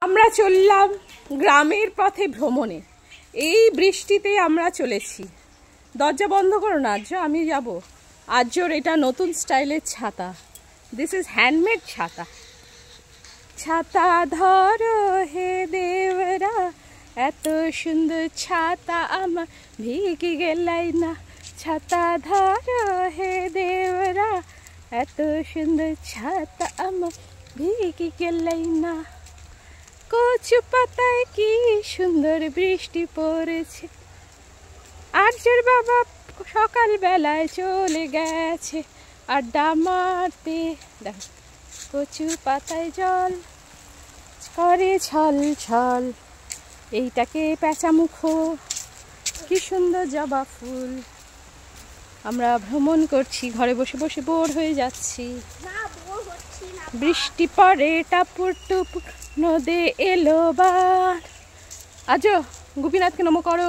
আমরা চললাম গ্রামের পথে ভ্রমণে। এই বৃষ্টিতে আমরা চলেছি। দরজা বন্ধ করো না আর্য, আমি যাব। আর্যর এটা নতুন স্টাইলের ছাতা। দিস ইজ হ্যান্ডমেড ছাতা। ছাতা ধরো হে দেবরা, এত সুন্দর ছাতা আমার ভিগে গেলাই না। ছাতা ধরো হে দেবরা, এত সুন্দর ছাতা আমার ভিগে গেলাই না। কচু পাতায় কি সুন্দর বৃষ্টি পড়েছে। আর্যর বাবা সকালবেলায় চলে গেছে আড্ডা মারতে। দেখো কচু পাতায় জল করে ছল ছল। এইটাকে পেঁচামুখো, কি সুন্দর জবা ফুল। আমরা ভ্রমণ করছি, ঘরে বসে বসে বোর হয়ে যাচ্ছি। বৃষ্টি পড়ে টাপুর টুপুর, নদে এলো বার। আজ গোপীনাথকে নম করো।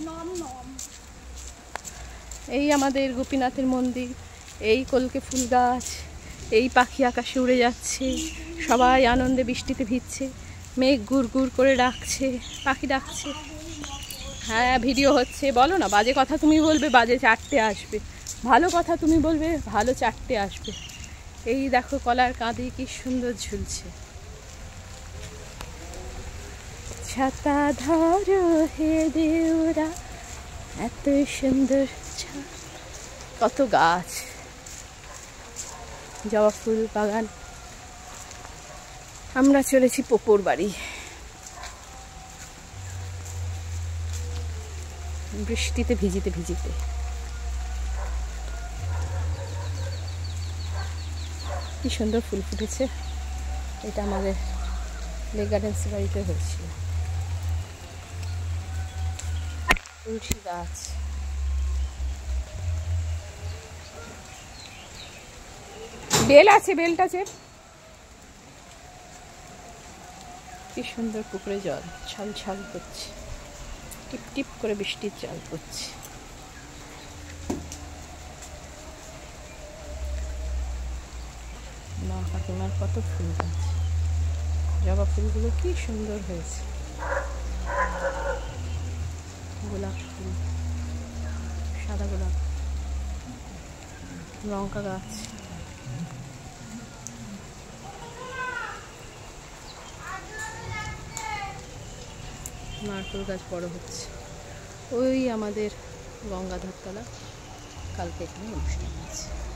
এই আমাদের গোপীনাথের মন্দির, এই কলকে ফুল গাছ, এই পাখি আকাশে উড়ে যাচ্ছে। সবাই আনন্দে বৃষ্টিতে ভিজছে। মেঘ গুড় গুড় করে ডাকছে, পাখি ডাকছে। হ্যাঁ ভিডিও হচ্ছে। বলো না, বাজে কথা তুমি বলবে, বাজে চারটে আসবে। ভালো কথা তুমি বলবে, ভালো চারটে আসবে। এই দেখো কলার কাঁদি কি সুন্দর ঝুলছে। ছাতা ধরো হে দেওরা, এত সুন্দর। কত গাছ, জবা ফুল বাগান। আমরা চলেছি পোপোর বাড়ি। বৃষ্টিতে ভিজিতে ভিজিতে। কি সুন্দর ফুল ফুটেছে। এটা আমাদের লেক গার্ডেন্স বাড়িতে হয়েছিল। তুলসী গাছ, বেল আছে, বেলটা আছে। কি সুন্দর পুকুরে জল ছল ছল করছে, টিপ টিপ করে বৃষ্টির জল পড়ছে। মা কাকিমার কত ফুল গাছ, জবা ফুলগুলো কি সুন্দর হয়েছে। গোলাপ ফুল, সাদা গোলাপ, লঙ্কা গাছ। নারকেল গাছ বড় হচ্ছে। ওই আমাদের গঙ্গাধরতলা, কালকে এখানে অনুষ্ঠান আছে।